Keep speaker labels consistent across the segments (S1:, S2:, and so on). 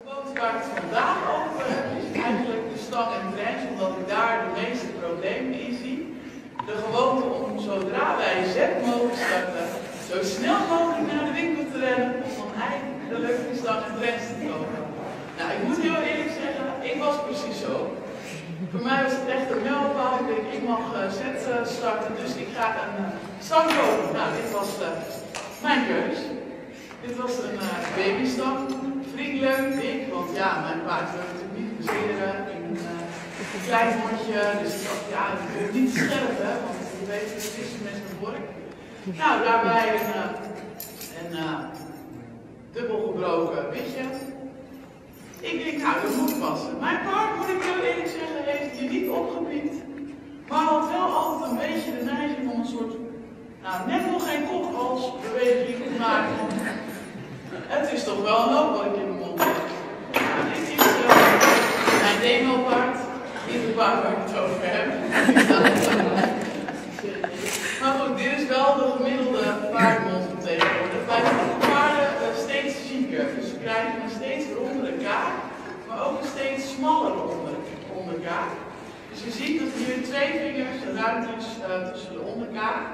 S1: Waar ik het vandaag over heb, is eigenlijk de stang en trends, omdat ik daar de meeste problemen in zie. De gewoonte om zodra wij zet mogen starten, zo snel mogelijk naar de winkel te rennen om dan eindelijk de stang en trends te kopen. Nou, ik moet heel eerlijk zeggen, ik was precies zo. Voor mij was het echt een mijlpaal. Ik denk, ik mag zet starten, dus ik ga een stang kopen. Nou, dit was mijn keus. Dit was een babystang. Vriendelijk, dik, want ja, mijn paard wil natuurlijk niet poseren in een klein hondje. Dus ik dacht, ja, ik wil niet scherp, hè, want je weet, het is een mes met vork. Nou, daarbij een dubbel gebroken witje. Ik denk, nou, dat moet passen. Mijn paard, moet ik heel eerlijk zeggen, heeft hier niet opgepiept. Maar had wel altijd een beetje de neiging om een soort, nou, net nog geen kokhalsbeweging te maken. Het is toch wel een loop wat ik in mijn mond heb. Nou, dit is mijn demo-paard. Niet het paard waar ik het over heb. Maar goed, dit is wel de gemiddelde paardenmond van tegenwoordig. Wij maken paarden steeds zieker. Dus we krijgen een steeds rondere kaak, maar ook een steeds smallere onderkaak. Dus je ziet dat hier 2 vingers ruimte is tussen de onderkaak.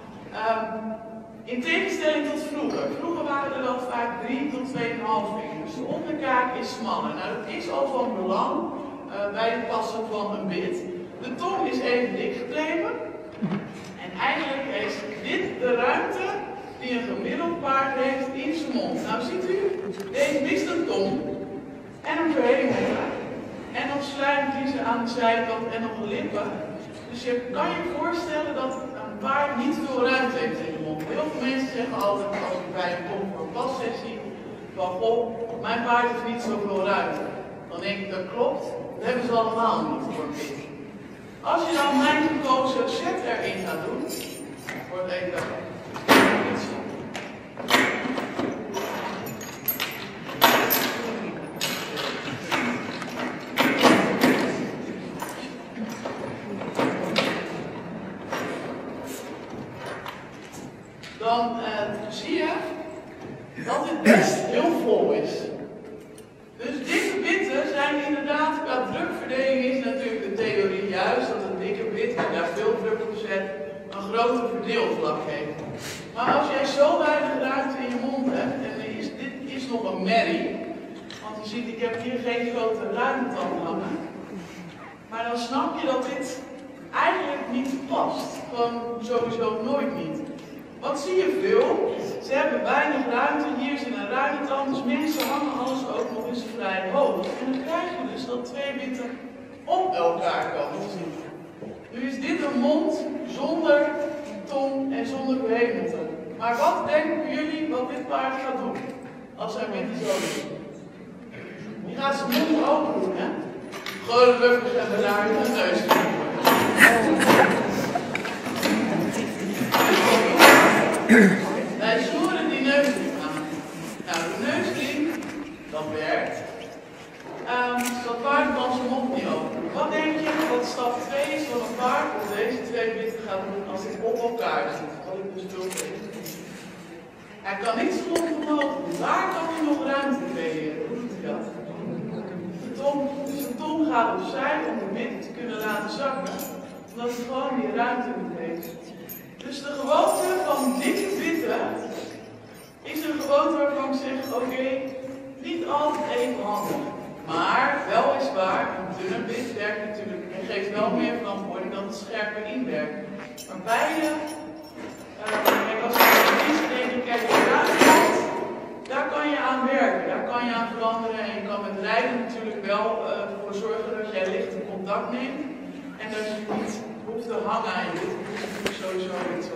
S1: In tegenstelling tot vroeger. Vroeger waren er wel vaak 3 tot 2,5 vingers. De onderkaak is smaller. Nou, dat is al van belang bij het passen van een bit. De tong is even dik gebleven. En eigenlijk is dit de ruimte die een gemiddeld paard heeft in zijn mond. Nou, ziet u, deze mist een tong en een verhemelte. En nog slijmvliezen aan de zijkant en nog lippen. Dus je kan je voorstellen dat een paard niet veel ruimte heeft in de mond. Heel veel mensen zeggen altijd als ik bij een kom voor een passessie van goh, mijn paard heeft niet zoveel ruimte. Dan denk ik dat klopt, dat hebben ze allemaal niet voor een pit. Als je dan mijn gekozen set erin gaat doen, wordt even iets. Dan zie je dat het best heel vol is. Dus dikke bitten zijn inderdaad, qua drukverdeling is natuurlijk de theorie juist dat een dikke bit, waar daar veel druk op zet, een groter verdeelvlak heeft. Maar als jij zo weinig ruimte in je mond hebt, en dit is nog een merrie, want je ziet, ik heb hier geen grote ruimte aan hangen, maar dan snap je dat dit eigenlijk niet past. Gewoon sowieso nooit niet. Wat zie je veel? Ze hebben weinig ruimte, hier zit een ruime tand, dus mensen hangen alles ook nog eens vrij hoog. En dan krijg je dus dat 2 bitten op elkaar komen te zitten. Nu is dit een mond zonder tong en zonder verhemelte. Maar wat denken jullie wat dit paard gaat doen als hij bitten zo doet? Die gaat zijn mond open doen, hè? Gelukkig hebben we daar een neus. Wij snoeren die neusring aan. Nou, de neusring, dat werkt. Dat paard kan zijn mond niet open. Wat denk je dat stap 2 is van een paard om deze 2 bitten gaat doen als hij op elkaar zit? Wat ik dus wil weten. Hij kan niet zijn mond omhoog doen. Waar kan hij nog ruimte creëren? Hoe doet hij dat? De tong gaat opzij om de bit te kunnen laten zakken. Omdat hij gewoon die ruimte niet heeft. Dus de gewoonte van dikke bitten is een gewoonte waarvan ik zeg, oké, niet altijd even handig. Maar weliswaar, een dunne bit werkt natuurlijk en geeft wel meer verantwoording dan het scherper inwerken. Maar beide, kijk, als je kiest en je kijkt eruit, daar kan je aan werken, daar kan je aan veranderen. En je kan met rijden natuurlijk wel ervoor zorgen dat jij licht in contact neemt. En dat je niet hoeft te hangen en dit is natuurlijk sowieso niet zo